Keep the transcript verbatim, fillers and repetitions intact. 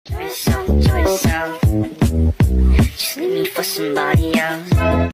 Enjoy yourself, enjoy yourself. Just leave me for somebody else.